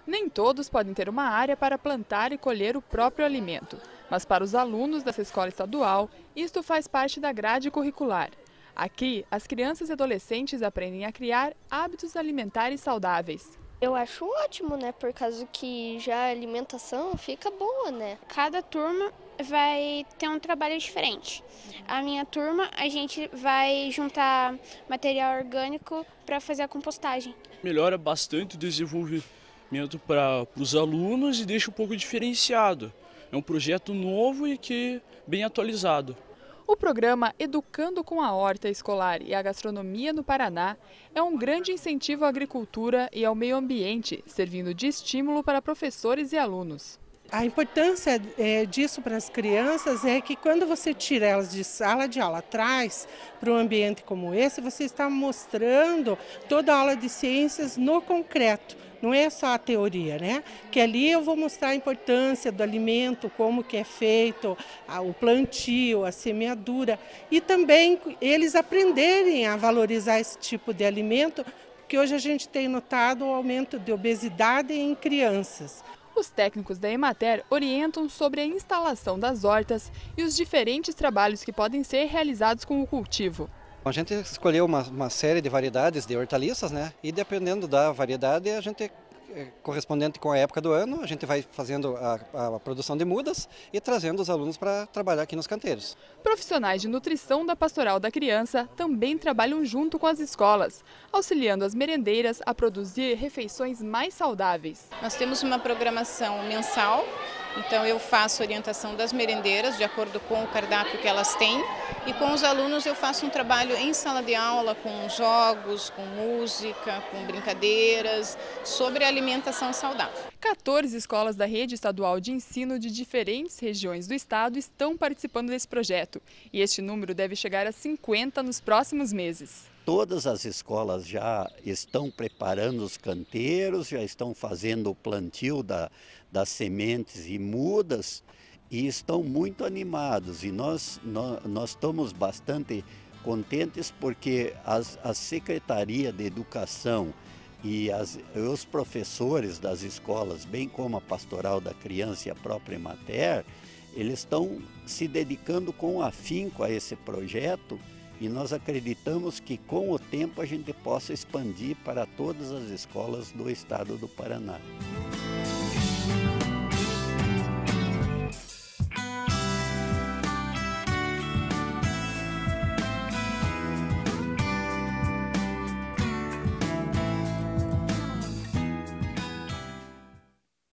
Nem todos podem ter uma área para plantar e colher o próprio alimento, mas para os alunos dessa escola estadual, isto faz parte da grade curricular. Aqui, as crianças e adolescentes aprendem a criar hábitos alimentares saudáveis. Eu acho ótimo, né? Por causa que já a alimentação fica boa, né? Cada turma vai ter um trabalho diferente. A minha turma, a gente vai juntar material orgânico para fazer a compostagem. Melhora bastante o desenvolvimento para os alunos e deixa um pouco diferenciado. É um projeto novo e que bem atualizado. O programa Educando com a Horta Escolar e a Gastronomia no Paraná é um grande incentivo à agricultura e ao meio ambiente, servindo de estímulo para professores e alunos. A importância disso para as crianças é que quando você tira elas de sala de aula, traz para um ambiente como esse, você está mostrando toda a aula de ciências no concreto. Não é só a teoria, né? Que ali eu vou mostrar a importância do alimento, como que é feito, o plantio, a semeadura. E também eles aprenderem a valorizar esse tipo de alimento, porque hoje a gente tem notado o aumento de obesidade em crianças. Os técnicos da Emater orientam sobre a instalação das hortas e os diferentes trabalhos que podem ser realizados com o cultivo. A gente escolheu uma série de variedades de hortaliças, né? E dependendo da variedade, a gente, correspondente com a época do ano, a gente vai fazendo a produção de mudas e trazendo os alunos para trabalhar aqui nos canteiros. Profissionais de nutrição da Pastoral da Criança também trabalham junto com as escolas, auxiliando as merendeiras a produzir refeições mais saudáveis. Nós temos uma programação mensal, então eu faço orientação das merendeiras de acordo com o cardápio que elas têm e com os alunos eu faço um trabalho em sala de aula com jogos, com música, com brincadeiras sobre alimentação saudável. 14 escolas da rede estadual de ensino de diferentes regiões do estado estão participando desse projeto e este número deve chegar a 50 nos próximos meses. Todas as escolas já estão preparando os canteiros, já estão fazendo o plantio das sementes e mudas e estão muito animados. E nós estamos bastante contentes porque a Secretaria de Educação e os professores das escolas, bem como a Pastoral da Criança e a própria Emater, eles estão se dedicando com afinco a esse projeto. E nós acreditamos que com o tempo a gente possa expandir para todas as escolas do estado do Paraná.